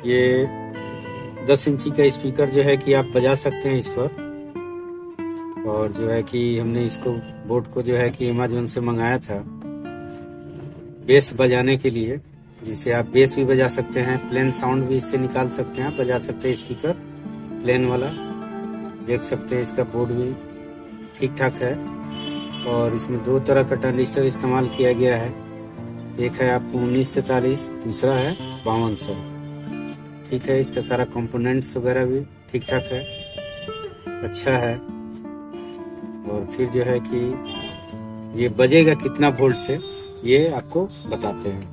ये 10 इंची का स्पीकर जो है कि आप बजा सकते हैं इस पर। और जो है कि हमने इसको बोट को जो है कि अमेज़न से मंगाया था बेस बजाने के लिए, जिसे आप बेस भी बजा सकते हैं, प्लेन साउंड भी इससे निकाल सकते हैं, बजा सकते हैं स्पीकर प्लेन वाला। देख सकते हैं इसका बोर्ड भी ठीक ठाक है। और इसमें 2 तरह का ट्रांजिस्टर इस्तेमाल किया गया है। एक है आपको 1943, दूसरा है 5200। ठीक है, इसका सारा कंपोनेंट्स वगैरह भी ठीक ठाक है, अच्छा है। और फिर जो है कि ये बजेगा कितना वोल्ट से, ये आपको बताते हैं।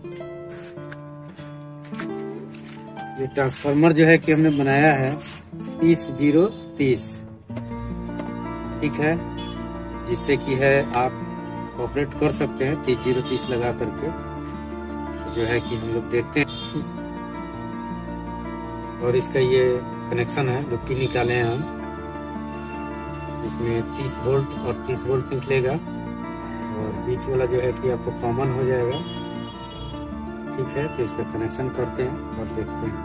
ये ट्रांसफार्मर जो है कि हमने बनाया है 30-0-30, ठीक है, जिससे कि है आप ऑपरेट कर सकते हैं 30-0-30 लगा करके। तो जो है कि हम लोग देखते हैं। और इसका ये कनेक्शन है, लुप्पी निकाले हैं हम, इसमें 30 वोल्ट और 30 वोल्ट निकलेगा। और बीच वाला जो है कि आपको कॉमन हो जाएगा। ठीक है, तो इसका कनेक्शन करते हैं और देखते हैं।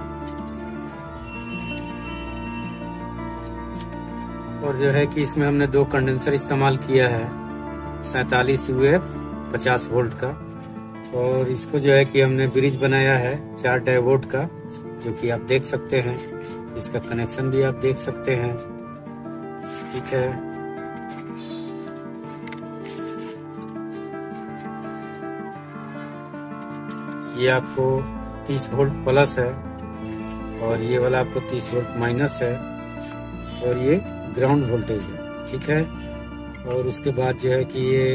और जो है कि इसमें हमने 2 कंडेंसर इस्तेमाल किया है, 47 UF 50 वोल्ट का। और इसको जो है कि हमने ब्रिज बनाया है 4 डायोड का, जो कि आप देख सकते हैं। इसका कनेक्शन भी आप देख सकते हैं। ठीक है, ये आपको 30 वोल्ट प्लस है और ये वाला आपको 30 वोल्ट माइनस है और ये ग्राउंड वोल्टेज है। ठीक है, और उसके बाद जो है कि ये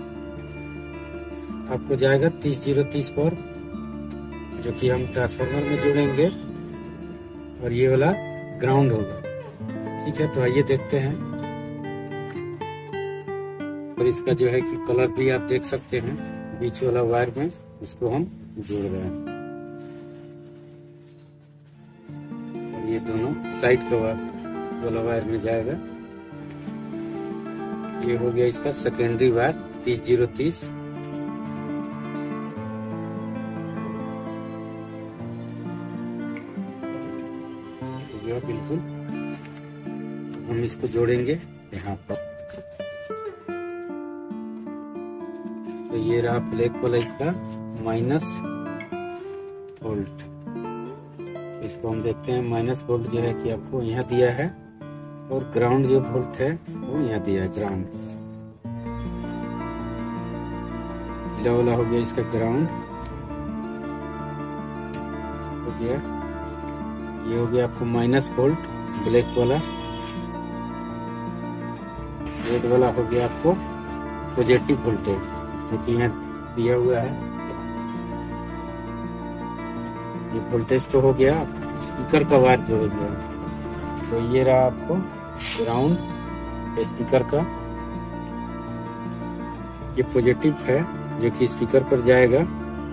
आपको जाएगा 30-0-30 पर, जो कि हम ट्रांसफार्मर में जोड़ेंगे और ये वाला ग्राउंड होगा। ठीक है, तो आइए देखते हैं। और इसका जो है कि कलर भी आप देख सकते हैं, बीच वाला वायर में इसको हम जोड़ रहे हैं। और ये दोनों साइड का वाला वायर में जाएगा। ये हो गया इसका सेकेंडरी वायर 30-0-30। बिल्कुल, हम इसको जोड़ेंगे यहाँ पर। तो ये रहा ब्लैक वाला इसका माइनस वोल्ट। इसको हम देखते हैं। माइनस वोल्ट जो है कि आपको यहाँ दिया है और ग्राउंड जो वोल्ट है वो यहाँ दिया है, ग्राउंड। पीला वाला हो गया इसका ग्राउंड हो गया। ये हो गया आपको माइनस वोल्ट ब्लैक वाला। रेड वाला हो गया आपको पॉजिटिव वोल्टेज, जो कि यहाँ दिया हुआ है। ये वोल्टेज तो हो गया, स्पीकर का वायर जोड़ गया। तो ये रहा आपको ग्राउंड स्पीकर का। ये पॉजिटिव है जो कि स्पीकर पर जाएगा।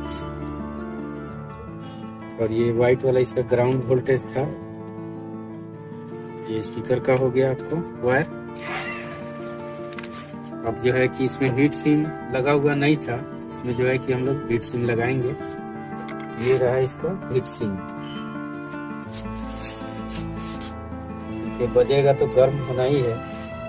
और ये व्हाइट वाला इसका ग्राउंड वोल्टेज था। ये स्पीकर का हो गया आपको वायर। अब जो है कि इसमें हीट सिम लगा हुआ नहीं था, इसमें जो है कि हम लोग हीट सिम लगाएंगे। ये रहा इसका हीट सिम। ये बजेगा तो गर्म होना ही है।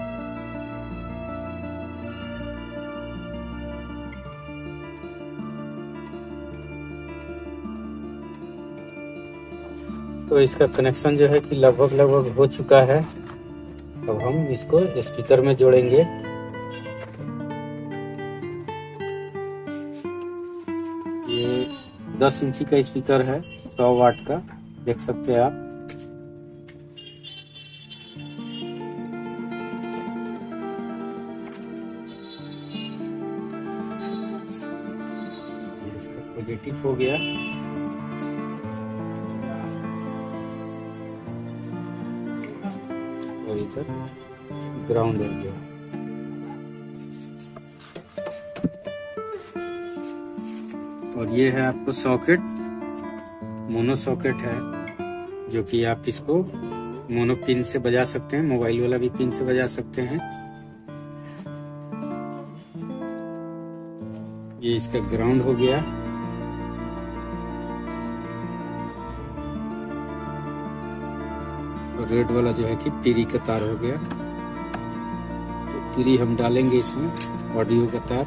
तो इसका कनेक्शन जो है कि लगभग हो चुका है। अब हम इसको स्पीकर में जोड़ेंगे। ये 10 इंची का स्पीकर है, 100 वाट का, देख सकते हैं आप। इसका पॉजिटिव हो गया और इधर ग्राउंड हो गया। और ये है आपको सॉकेट, मोनो सॉकेट है, जो कि आप इसको मोनो पिन से बजा सकते हैं, मोबाइल वाला भी पिन से बजा सकते हैं। ये इसका ग्राउंड हो गया। और रेड वाला जो है कि पीरी का तार हो गया। तो पीरी हम डालेंगे इसमें, ऑडियो का तार।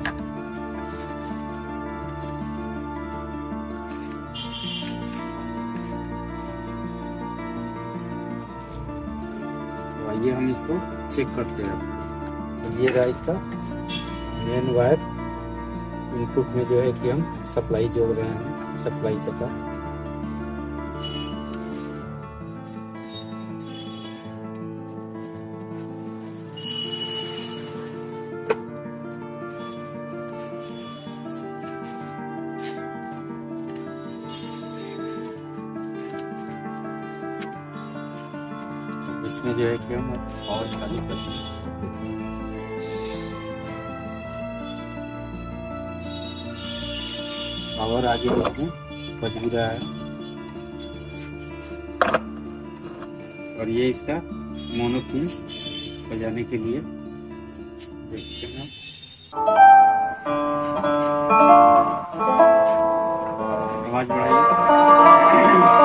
तो आइए हम इसको चेक करते हैं। तो ये रहा इसका मेन वायर। इनपुट में जो है कि हम सप्लाई जोड़ रहे हैं, सप्लाई का तार। इसमें जो है कि हम पावर चालू करते हैं। पावर आगे इसमें बज भी रहा है। और ये इसका मोनो पिन बजाने के लिए देखते हैं। आवाज बढ़ाइए।